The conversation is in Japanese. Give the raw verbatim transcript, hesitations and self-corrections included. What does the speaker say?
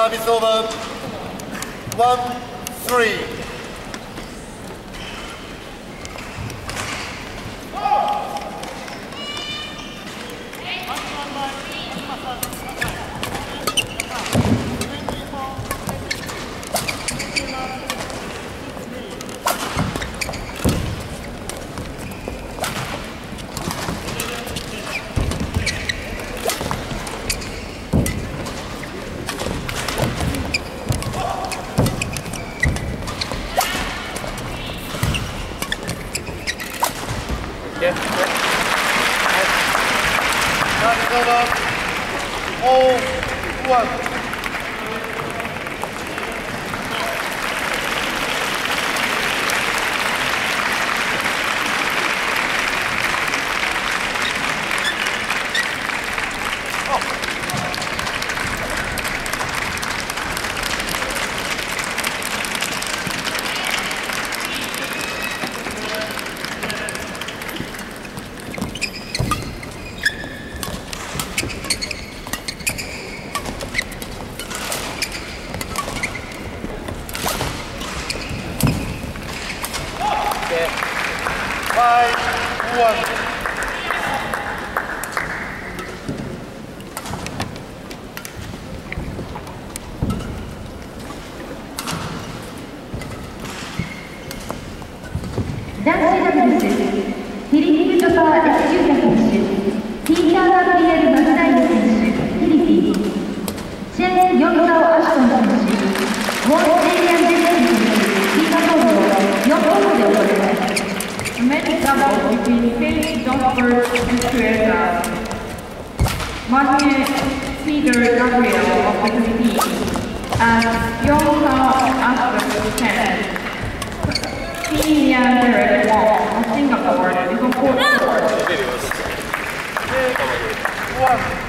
Service over. One, three. Yeah. Service over. All one. Five, one. 男子ダブルス、フィリップ・トパー・エス・ジュータ選手、ピーター・ガブリエル・マクダイル選手、フィリピン、チェン・ヨンサオ・アシュトン選手、ウォン・エイリアン・デンセン選手、ピーター・コールをよんポイントで行います。 Men's double between Paige Donford and Teresa Martinez Cedar Gabriel of the Philippines and Yongha Ashton Chen. Senior Derek Wong of Singapore is on court. One.